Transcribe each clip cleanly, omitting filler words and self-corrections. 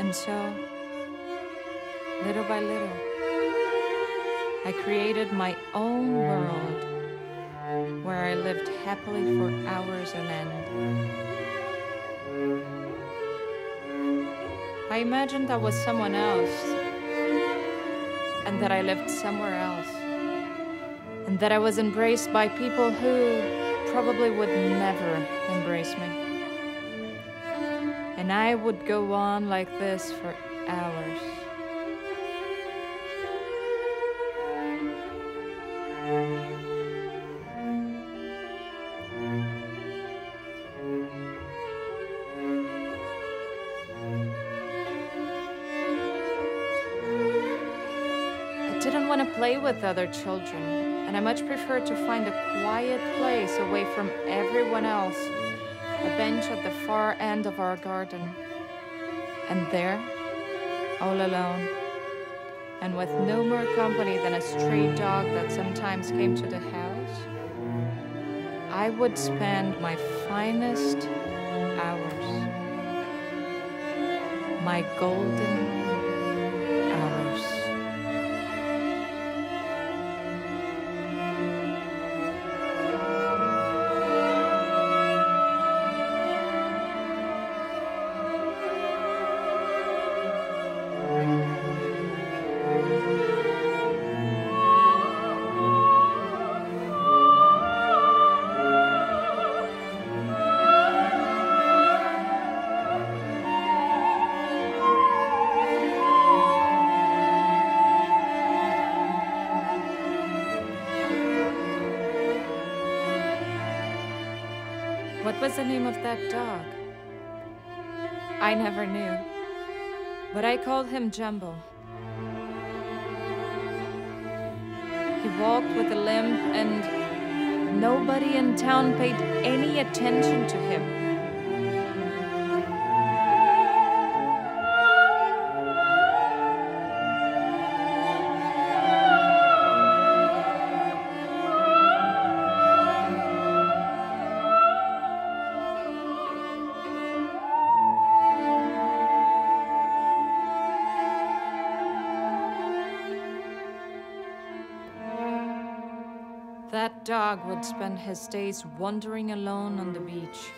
And so, little by little, I created my own world where I lived happily for hours on end. I imagined I was someone else, and that I lived somewhere else, and that I was embraced by people who probably would never embrace me. And I would go on like this for hours. I didn't want to play with other children, and I much preferred to find a quiet place away from everyone else, a bench at the far end of our garden. And there, all alone, and with no more company than a stray dog that sometimes came to the house, I would spend my finest hours, my golden hours. What was the name of that dog? I never knew, but I called him Jumbo. He walked with a limp, and nobody in town paid any attention to him. That dog would spend his days wandering alone on the beach.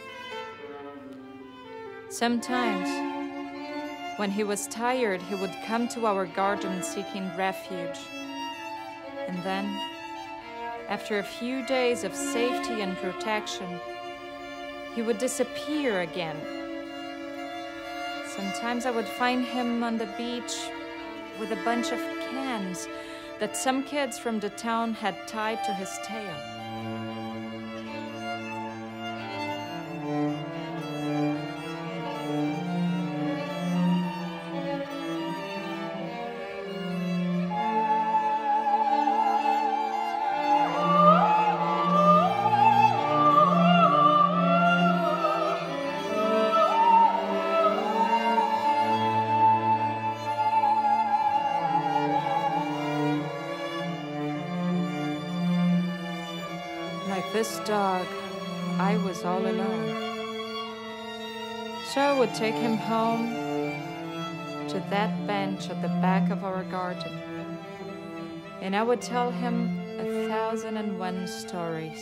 Sometimes, when he was tired, he would come to our garden seeking refuge. And then, after a few days of safety and protection, he would disappear again. Sometimes I would find him on the beach with a bunch of cans that some kids from the town had tied to his tail. Like this dog, I was all alone. So I would take him home to that bench at the back of our garden, and I would tell him 1,001 stories.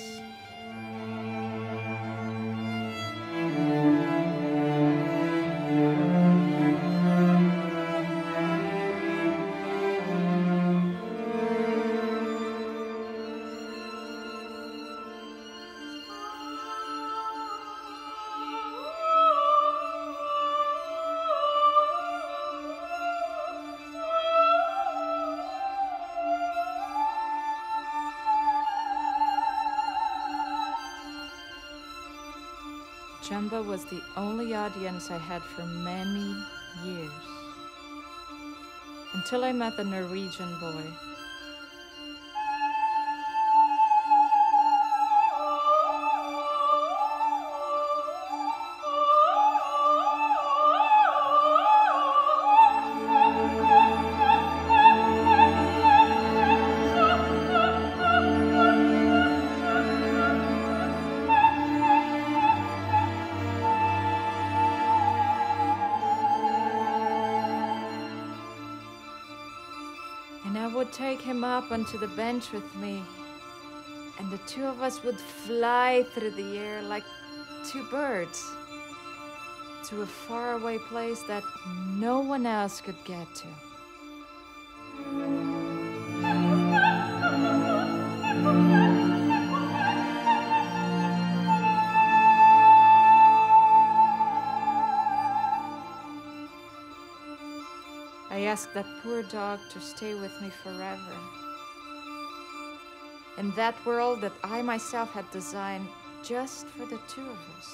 Jumbo was the only audience I had for many years, until I met the Norwegian boy. take him up onto the bench with me, and the two of us would fly through the air like two birds to a faraway place that no one else could get to. I asked that poor dog to stay with me forever. In that world that I myself had designed just for the two of us.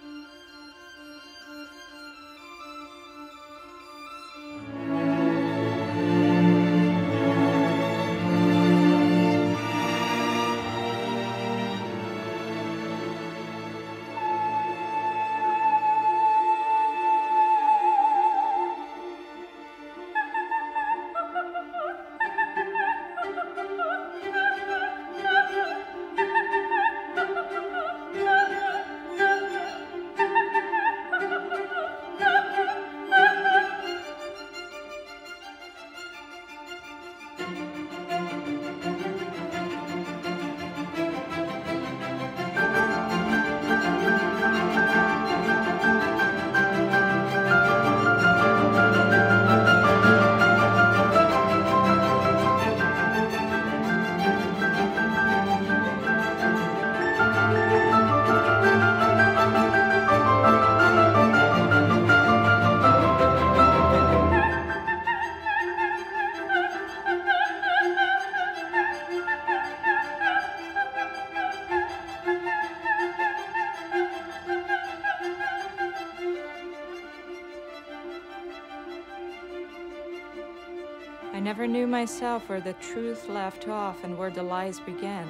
I never knew myself where the truth left off and where the lies began.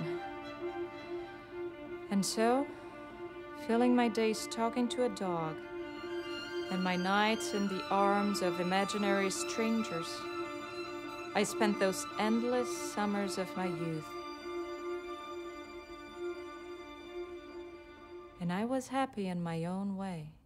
And so, filling my days talking to a dog, and my nights in the arms of imaginary strangers, I spent those endless summers of my youth. And I was happy in my own way.